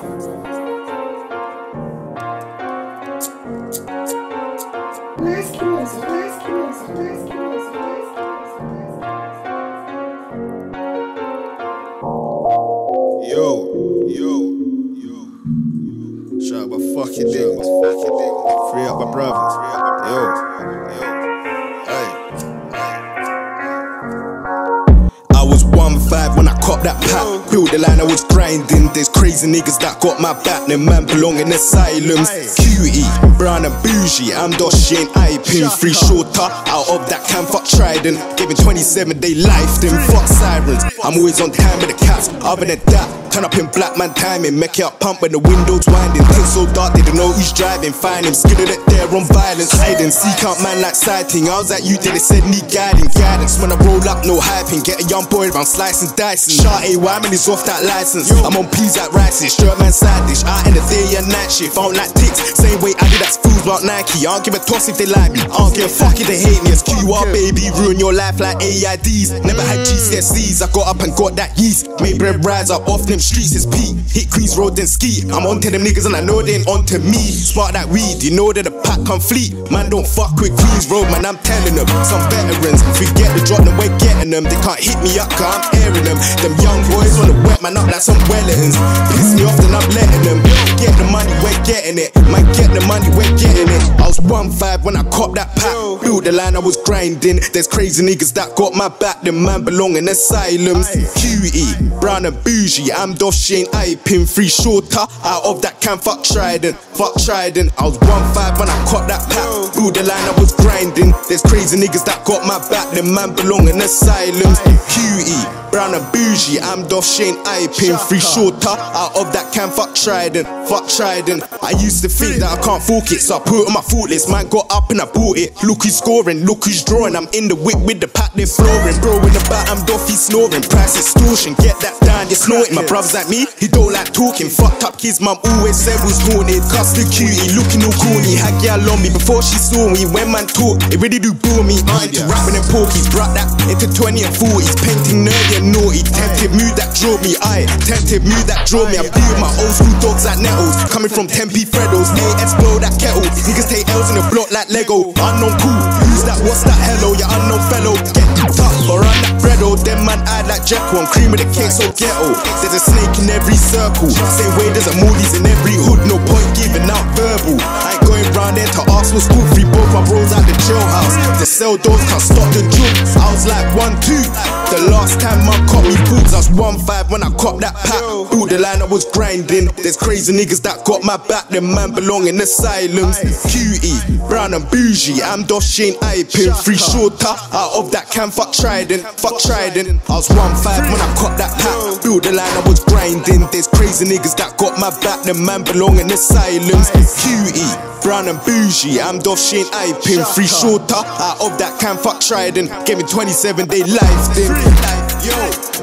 Shout out my fucking niggas. Free up my brothers. I was 1-5 when I copped that pack. Built the line, I was grinding. There's crazy niggas that got my back. Them man belong in asylums. Cutie, brown and bougie. I'm Dosh, ain't pin. Free shorter. Out of that can, fuck Trident. Giving 27-day life, then fuck sirens. I'm always on time with the cats. Other than that, turn up in black man timing. Make it up pump when the windows winding. Things so dark, they don't know who's driving. Find him, skidded it there on violence. Hiding, seek out man like sighting. I was at you, they said need guidance. When I roll up, no hyping. Get a young boy around slicing, dicing. Shot A, Wyman is off that license. I'm on peas like rices, straight man side dish. Out in the day and night shit, found like ticks. Same way I did that's fools about Nike. I don't give a toss if they like me. I don't give a fuck if they hate me. It's QR baby, ruin your life like AIDs. Never had GCSEs, I got up and got that yeast. Made bread rise up off them streets, it's P. Hit Queens Road then ski. I'm onto them niggas and I know they ain't onto me. Spark that weed, you know that the pack come fleet. Man don't fuck with Queens Road, man I'm telling them. Some veterans, forget the drop, then we're getting them. They can't hit me up cause I'm airing them. Them young boys wanna wet man up like some Wellingtons. Piss me off then I'm letting them. Get the money, we're getting it. Man get the money, we're getting it. I was 1-5 when I copped that pack. Built the line, I was grinding. There's crazy niggas that got my back. Them man belong in asylums. Cutie, brown and bougie. I'm Dosh, ain't pin. Free shorter. Out of that can, fuck Trident. Fuck Trident. I was 1-5 when I copped that pack. Built the line, I was grinding. There's crazy niggas that got my back. Them man belong in asylums. Cutie, brown and bougie. I'm Dosh, ain't pin. Free shorter. Out of that can, fuck Trident. Fuck Trident. I used to think that I can't fork it, so I put it on my fault list. Man got up and I bought it. Look who's scoring, look who's drawing. I'm in the whip with the pack, they're flooring. Bro in the back, I'm Doffy snoring. Price extortion, get that down, you're snorting. My brother's like me, he don't like talking. Fucked up kids, mum always said was haunted. Cuss the cutie, looking all corny. Had girl on me before she saw me. When man talk, it really do bore me. I'm into rapping and porkies, brought that into 20 and 40s. Painting nerdy and naughty. Tempted mood that draw me, tempted mood that draw me. I be with my old school dogs like Nettles. Coming from Tempe Freddos, they explode that kettle. Niggas take L's in the block like Lego. Unknown cool, who's that, what's that, hello? You unknown fellow, get tough or run that breado. Them man eyed like Jekyll, and cream of the cake so ghetto. There's a snake in every circle, same way there's a Moody's in every hood. No point giving out verbal. I ain't going round there to ask what's school free. Both my bros out the jailhouse. The cell doors can't stop the drugs. I was like 1-2. The last time man caught me boots, I was 1-5 when I copped that pack. Built the line, I was grinding. There's crazy niggas that got my back. Them man belong in asylums. Cutie, brown and bougie. I'm Dosh, ain't pin. Free shorter. Out of that can, fuck Trident. Fuck Trident. I was 1-5 when I copped that pack. Built the line, I was grinding. There's crazy niggas that got my back. Them man belong in asylums. Cutie, brown and bougie. I'm Dosh, ain't pin. Free shorter. Out of that can, fuck Trident. Gave me 27-day life then. Yo.